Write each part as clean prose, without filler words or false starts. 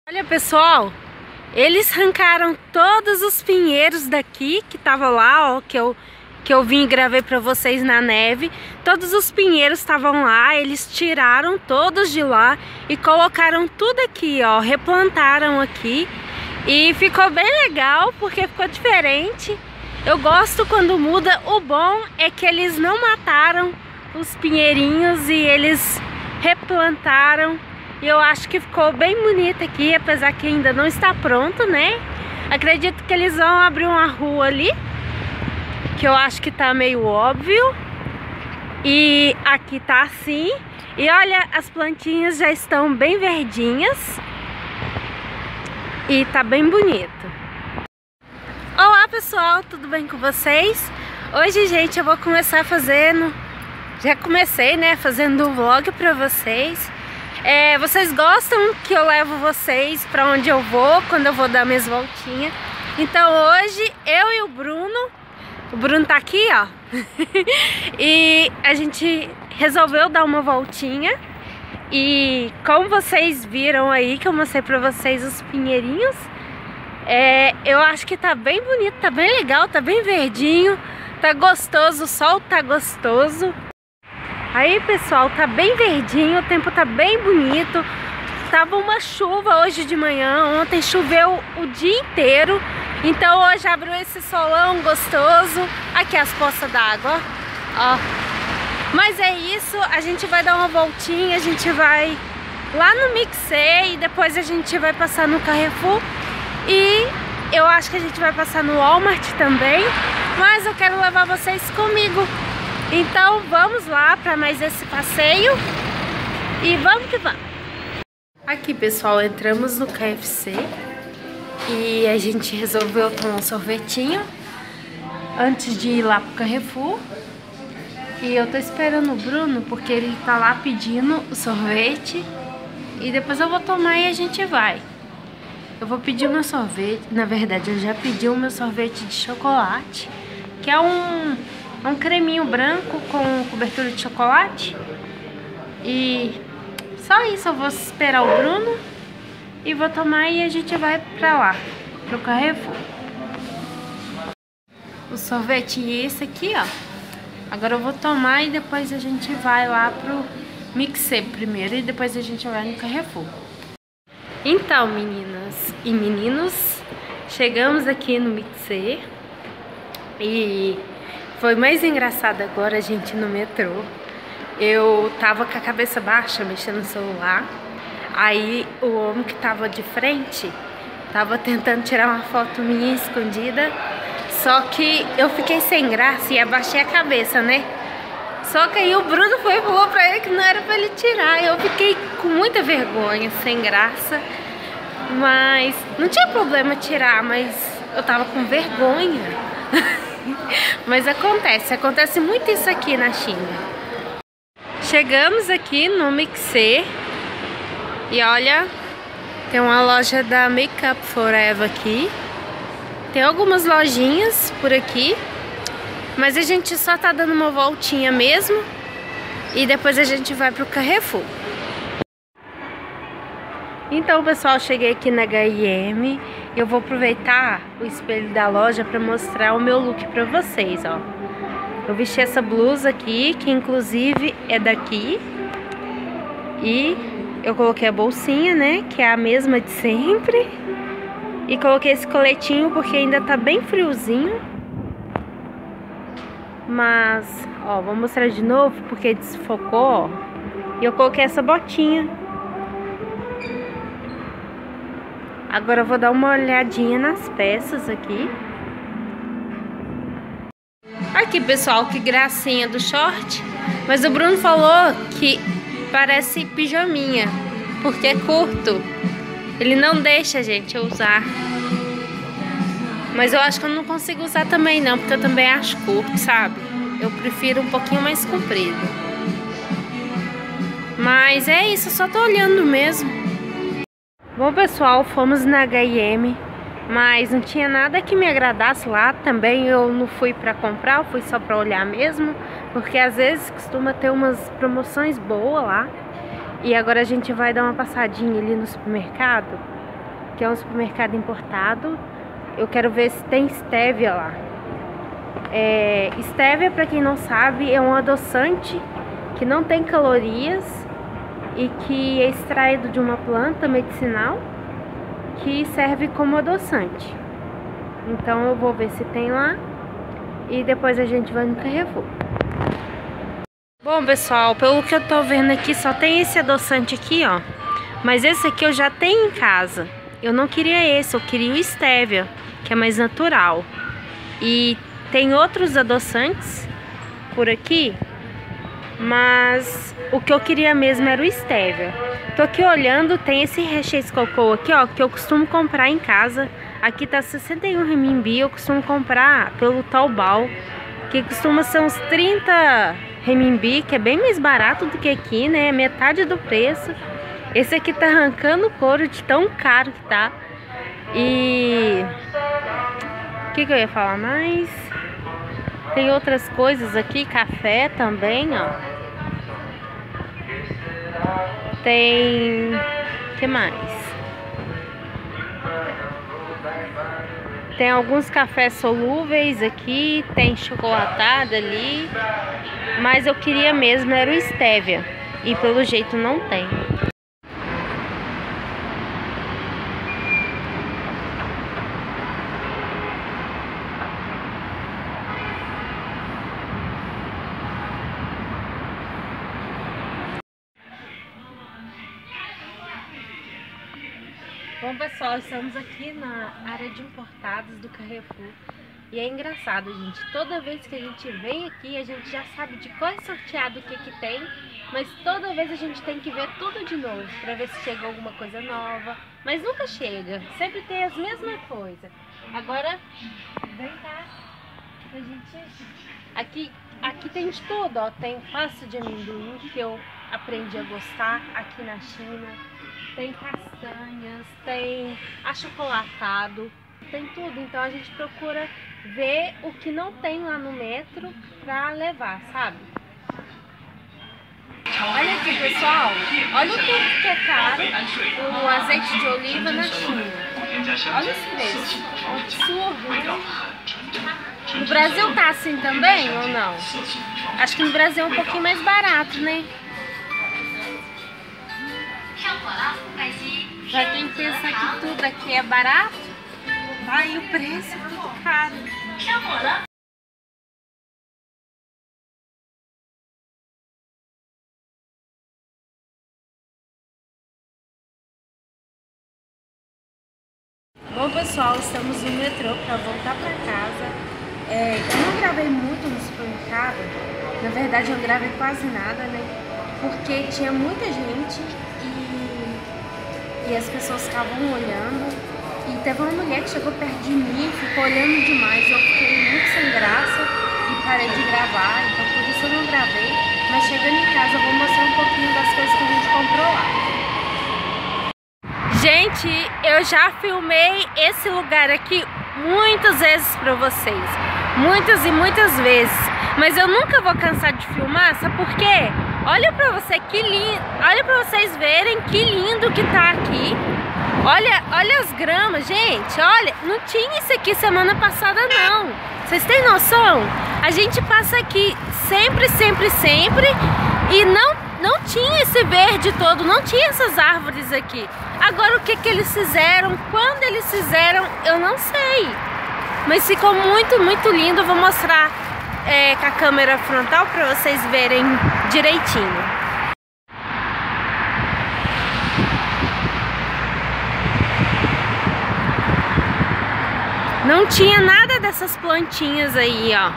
Olha, pessoal, eles arrancaram todos os pinheiros daqui que tava lá, ó, que eu vim e gravei pra vocês na neve. Todos os pinheiros estavam lá, eles tiraram todos de lá e colocaram tudo aqui, ó, replantaram aqui. E ficou bem legal porque ficou diferente. Eu gosto quando muda. O bom é que eles não mataram os pinheirinhos e eles replantaram. E eu acho que ficou bem bonito aqui, apesar que ainda não está pronto, né? Acredito que eles vão abrir uma rua ali, que eu acho que tá meio óbvio. E aqui tá assim. E olha, as plantinhas já estão bem verdinhas. E tá bem bonito. Olá, pessoal, tudo bem com vocês? Hoje, gente, eu vou começar fazendo... Já comecei, né, fazendo um vlog pra vocês. Vocês gostam que eu levo vocês pra onde eu vou, quando eu vou dar minhas voltinhas. Então hoje, eu e o Bruno tá aqui, ó. E a gente resolveu dar uma voltinha. E como vocês viram aí, que eu mostrei pra vocês os pinheirinhos, eu acho que tá bem bonito, tá bem legal, tá bem verdinho, tá gostoso, o sol tá gostoso. Aí, pessoal, tá bem verdinho, o tempo tá bem bonito. Tava uma chuva hoje de manhã, ontem choveu o dia inteiro. Então hoje abriu esse solão gostoso. Aqui as poças d'água, ó. Mas é isso, a gente vai dar uma voltinha, a gente vai lá no Mixer e depois a gente vai passar no Carrefour. E eu acho que a gente vai passar no Walmart também. Mas eu quero levar vocês comigo. Então vamos lá para mais esse passeio e vamos que vamos. Aqui, pessoal, entramos no KFC e a gente resolveu tomar um sorvetinho antes de ir lá pro Carrefour. E eu tô esperando o Bruno porque ele tá lá pedindo o sorvete e depois eu vou tomar e a gente vai. Eu vou pedir o meu sorvete, na verdade eu já pedi o meu sorvete de chocolate, que é um creminho branco com cobertura de chocolate. E só isso, eu vou esperar o Bruno e vou tomar e a gente vai pra lá, pro Carrefour. O sorvete é esse aqui, ó. Agora eu vou tomar e depois a gente vai lá pro Mixer primeiro e depois a gente vai no Carrefour. Então, meninas e meninos, chegamos aqui no Mixer e foi mais engraçado agora, gente, no metrô. Eu tava com a cabeça baixa, mexendo no celular. Aí o homem que tava de frente tava tentando tirar uma foto minha escondida. Só que eu fiquei sem graça e abaixei a cabeça, né? Só que aí o Bruno foi e falou pra ele que não era pra ele tirar. Eu fiquei com muita vergonha, sem graça. Mas não tinha problema tirar, mas eu tava com vergonha. Mas acontece muito isso aqui na China. Chegamos aqui no Mixer e olha, tem uma loja da Make Up Forever aqui. Tem algumas lojinhas por aqui, mas a gente só tá dando uma voltinha mesmo e depois a gente vai pro Carrefour. Então, pessoal, cheguei aqui na H&M e eu vou aproveitar o espelho da loja para mostrar o meu look para vocês, ó. Eu vesti essa blusa aqui, que inclusive é daqui, e eu coloquei a bolsinha, né, que é a mesma de sempre, e coloquei esse coletinho porque ainda tá bem friozinho. Mas, ó, vou mostrar de novo porque desfocou, ó. E eu coloquei essa botinha. Agora eu vou dar uma olhadinha nas peças aqui. Aqui, pessoal, que gracinha do short. Mas o Bruno falou que parece pijaminha, porque é curto. Ele não deixa a gente usar. Mas eu acho que eu não consigo usar também não, porque eu também acho curto, sabe? Eu prefiro um pouquinho mais comprido. Mas é isso, eu só tô olhando mesmo. Bom, pessoal, fomos na H&M, mas não tinha nada que me agradasse lá. Também eu não fui pra comprar, eu fui só pra olhar mesmo, porque às vezes costuma ter umas promoções boas lá. E agora a gente vai dar uma passadinha ali no supermercado que é um supermercado importado. Eu quero ver se tem stevia lá. Stevia, para quem não sabe, é um adoçante que não tem calorias e que é extraído de uma planta medicinal que serve como adoçante. Então eu vou ver se tem lá e depois a gente vai no Carrefour. Bom, pessoal, pelo que eu tô vendo aqui, só tem esse adoçante aqui, ó. Mas esse aqui eu já tenho em casa. Eu não queria esse, eu queria o stevia, que é mais natural. E tem outros adoçantes por aqui, mas o que eu queria mesmo era o stevia. Tô aqui olhando, tem esse recheio cocô aqui, ó, que eu costumo comprar em casa. Aqui tá 61 renminbi, eu costumo comprar pelo Taobao, que costuma ser uns 30 renminbi, que é bem mais barato do que aqui, né? Metade do preço. Esse aqui tá arrancando couro de tão caro que tá. E o que eu ia falar mais? Tem outras coisas aqui, café também, ó. Tem... o que mais? Tem alguns cafés solúveis aqui, tem chocolatada ali. Mas eu queria mesmo era o stevia. E pelo jeito não tem. Bom, pessoal, estamos aqui na área de importados do Carrefour. E é engraçado, gente, toda vez que a gente vem aqui, a gente já sabe de qual é sorteado o que tem, mas toda vez a gente tem que ver tudo de novo, pra ver se chega alguma coisa nova, mas nunca chega, sempre tem as mesmas coisas. Agora, vem cá, a gente... Aqui tem de tudo, ó, tem pasta de amendoim, que eu aprendi a gostar aqui na China, tem castanhas, tem achocolatado, tem tudo, então a gente procura ver o que não tem lá no metro pra levar, sabe? Olha aqui, pessoal, olha o tanto que é caro o azeite de oliva na China. Olha esse preço, absurdo, né? No Brasil tá assim também ou não? Acho que no Brasil é um pouquinho mais barato, né? Pra quem pensa que tudo aqui é barato, vai o preço é tudo caro. Bom, pessoal, estamos no metrô para voltar para casa. Eu não gravei muito no supermercado, na verdade eu não gravei quase nada, né? Porque tinha muita gente e as pessoas ficavam olhando. E teve uma mulher que chegou perto de mim, ficou olhando demais. Eu fiquei muito sem graça e parei de gravar, então por isso eu não gravei. Mas chegando em casa eu vou mostrar um pouquinho das coisas que a gente comprou lá. Gente, eu já filmei esse lugar aqui muitas vezes pra vocês. Muitas e muitas vezes. Mas eu nunca vou cansar de filmar, sabe por quê? Olha pra você que lindo, olha pra vocês verem que lindo que tá aqui. Olha as gramas, gente, olha, não tinha isso aqui semana passada não. Vocês têm noção? A gente passa aqui sempre e não tinha esse verde todo, não tinha essas árvores aqui. Agora o que eles fizeram, quando eles fizeram, eu não sei. Mas ficou muito lindo, eu vou mostrar com a câmera frontal para vocês verem direitinho. Não tinha nada dessas plantinhas aí, ó.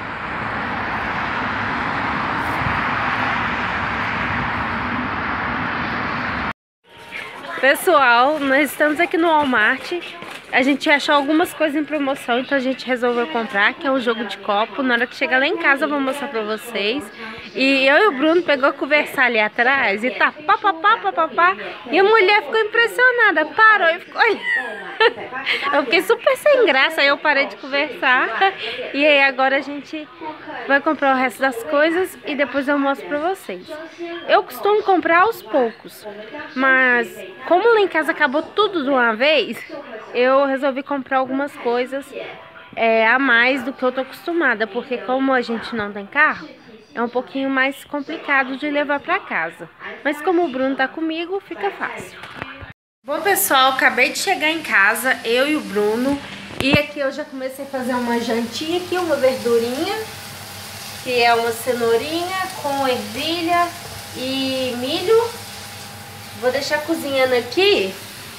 Pessoal, nós estamos aqui no Walmart. A gente achou algumas coisas em promoção, então a gente resolveu comprar, que é um jogo de copo. Na hora que chegar lá em casa eu vou mostrar pra vocês. E eu e o Bruno pegou a conversar ali atrás e tá papapá. E a mulher ficou impressionada, parou e ficou olhando. Eu fiquei super sem graça, aí eu parei de conversar. E aí agora a gente vai comprar o resto das coisas e depois eu mostro pra vocês. Eu costumo comprar aos poucos, mas como lá em casa acabou tudo de uma vez, eu resolvi comprar algumas coisas a mais do que eu tô acostumada, porque como a gente não tem carro, é um pouquinho mais complicado de levar pra casa. Mas como o Bruno tá comigo, fica fácil. Bom, pessoal, acabei de chegar em casa, eu e o Bruno. E aqui eu já comecei a fazer uma jantinha aqui, uma verdurinha, que é uma cenourinha com ervilha e milho. Vou deixar cozinhando aqui,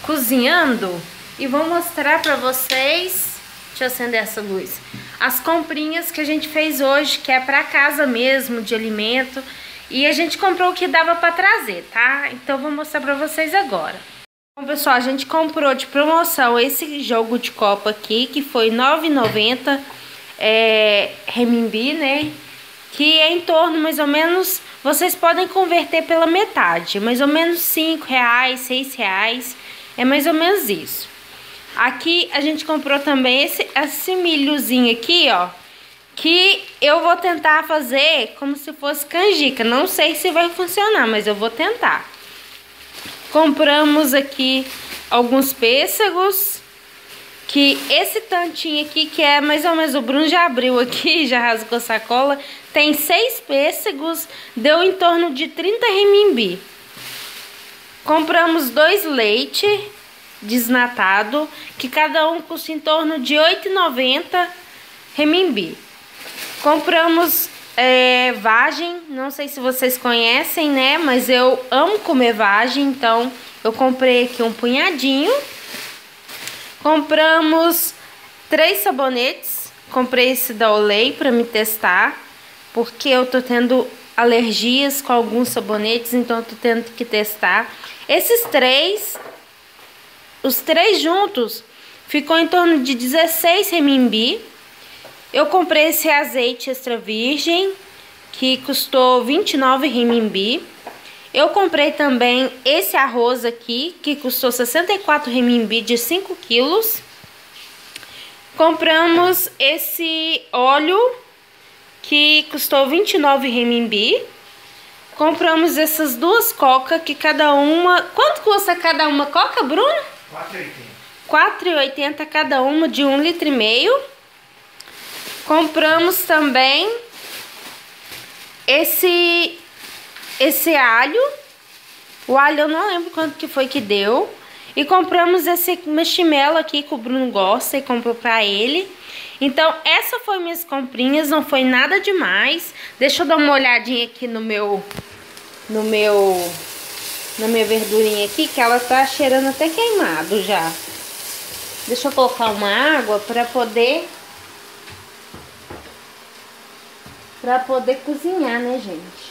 e vou mostrar pra vocês, deixa eu acender essa luz, as comprinhas que a gente fez hoje, que é pra casa mesmo, de alimento. E a gente comprou o que dava pra trazer, tá? Então vou mostrar pra vocês agora. Bom, pessoal, a gente comprou de promoção esse jogo de copo aqui, que foi R$ 9,90 renminbi, né? Que é em torno, mais ou menos, vocês podem converter pela metade, mais ou menos R$ 5, R$ 6, é mais ou menos isso. Aqui a gente comprou também esse milhozinho aqui, ó, que eu vou tentar fazer como se fosse canjica. Não sei se vai funcionar, mas eu vou tentar. Compramos aqui alguns pêssegos, que esse tantinho aqui, que é mais ou menos, o Bruno já abriu aqui, já rasgou a sacola, tem 6 pêssegos, deu em torno de 30 renminbi. Compramos 2 leite desnatado, que cada um custa em torno de 8,90 renminbi. Compramos vagem, não sei se vocês conhecem, né? Mas eu amo comer vagem, então eu comprei aqui um punhadinho. Compramos 3 sabonetes, comprei esse da Olay pra me testar, porque eu tô tendo alergias com alguns sabonetes, então eu tô tendo que testar. Os três juntos, ficou em torno de 16 renminbi. Eu comprei esse azeite extra virgem, que custou 29 renminbi. Eu comprei também esse arroz aqui, que custou 64 renminbi de 5 quilos. Compramos esse óleo, que custou 29 renminbi. Compramos essas 2 coca, que cada uma... Quanto custa cada uma coca, Bruno? R$ 4,80 cada uma, de 1,5 litro. Compramos também esse alho. O alho eu não lembro quanto que foi que deu. E compramos esse marshmallow aqui que o Bruno gosta e comprou pra ele. Então essa foi minhas comprinhas, não foi nada demais. Deixa eu dar uma olhadinha aqui na minha verdurinha aqui, que ela tá cheirando até queimado já. Deixa eu colocar uma água pra poder cozinhar, né, gente?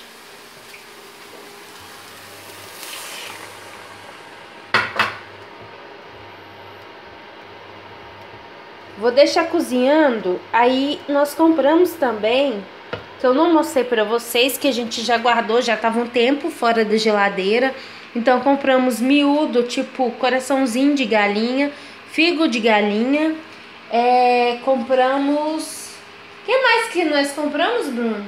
Vou deixar cozinhando. Aí nós compramos também, que eu não mostrei pra vocês, que a gente já guardou, já tava um tempo fora da geladeira. Então compramos miúdo, tipo coraçãozinho de galinha, figo de galinha. Compramos... O que mais que nós compramos, Bruno?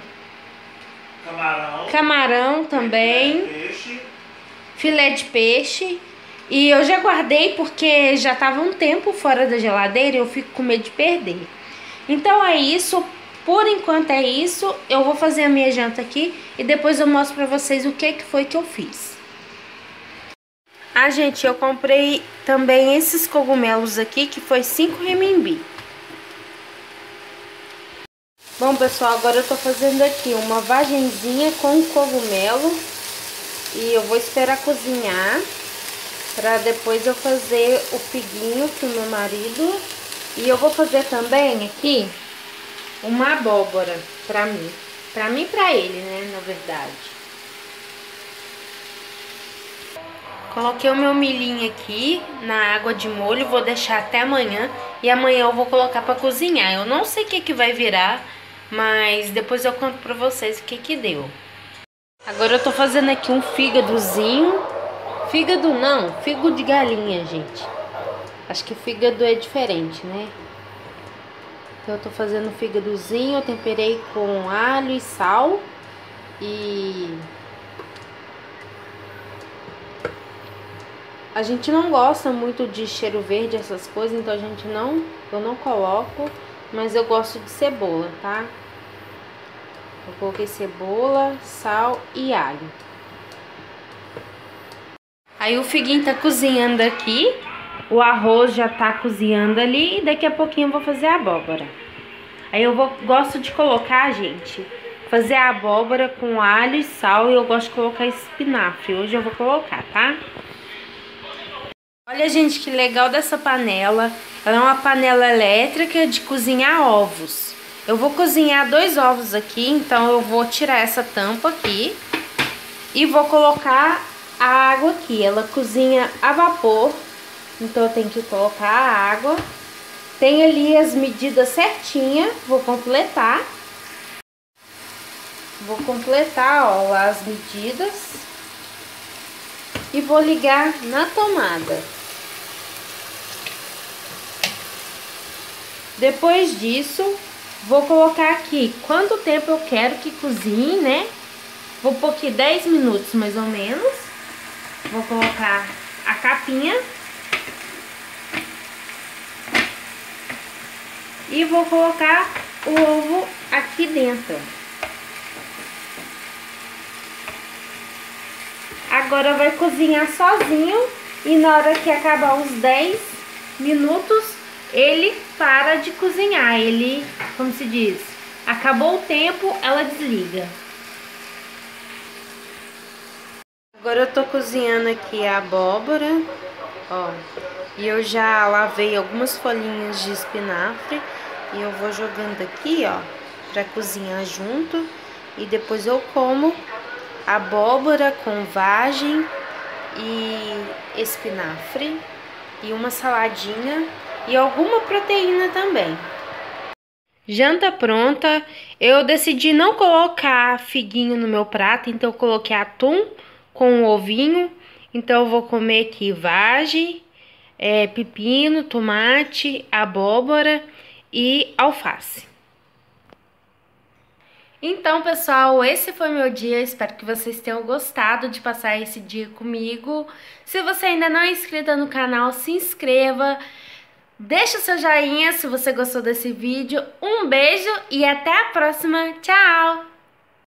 Camarão também. Filé de peixe. E eu já guardei porque já tava um tempo fora da geladeira e eu fico com medo de perder. Então é isso. Por enquanto é isso. Eu vou fazer a minha janta aqui e depois eu mostro pra vocês o que foi que eu fiz. Ah, gente, eu comprei também esses cogumelos aqui, que foi 5 renminbi. Bom, pessoal, agora eu tô fazendo aqui uma vagenzinha com cogumelo. E eu vou esperar cozinhar pra depois eu fazer o figuinho pro meu marido. E eu vou fazer também aqui uma abóbora pra mim. Pra mim e pra ele, né, na verdade. Coloquei o meu milhinho aqui na água de molho, vou deixar até amanhã. E amanhã eu vou colocar pra cozinhar. Eu não sei o que vai virar, mas depois eu conto pra vocês o que deu. Agora eu tô fazendo aqui um fígadozinho. Fígado não, figo de galinha, gente. Acho que fígado é diferente, né? Então eu tô fazendo fígadozinho, eu temperei com alho e sal e a gente não gosta muito de cheiro verde, essas coisas, então eu não coloco, mas eu gosto de cebola, tá? Eu coloquei cebola, sal e alho. Aí o figuinho tá cozinhando aqui. O arroz já tá cozinhando ali e daqui a pouquinho eu vou fazer a abóbora. Aí gosto de colocar, gente, fazer a abóbora com alho e sal e eu gosto de colocar espinafre. Hoje eu vou colocar, tá? Olha, gente, que legal dessa panela. Ela é uma panela elétrica de cozinhar ovos. Eu vou cozinhar 2 ovos aqui, então eu vou tirar essa tampa aqui e vou colocar a água aqui. Ela cozinha a vapor. Então eu tenho que colocar a água. Tem ali as medidas certinhas. Vou completar. Vou completar, ó, lá as medidas. E vou ligar na tomada. Depois disso, vou colocar aqui quanto tempo eu quero que cozinhe, né? Vou pôr aqui 10 minutos mais ou menos. Vou colocar a capinha. E vou colocar o ovo aqui dentro. Agora vai cozinhar sozinho e na hora que acabar uns 10 minutos, ele para de cozinhar. Ele, como se diz, acabou o tempo, ela desliga. Agora eu tô cozinhando aqui a abóbora, ó. E eu já lavei algumas folhinhas de espinafre e eu vou jogando aqui, ó, pra cozinhar junto. E depois eu como abóbora com vagem e espinafre e uma saladinha e alguma proteína também. Janta pronta. Eu decidi não colocar figuinho no meu prato, então eu coloquei atum com um ovinho. Então eu vou comer aqui vagem, pepino, tomate, abóbora e alface. Então, pessoal, esse foi meu dia. Espero que vocês tenham gostado de passar esse dia comigo. Se você ainda não é inscrita no canal, se inscreva. Deixa o seu joinha se você gostou desse vídeo. Um beijo e até a próxima. Tchau!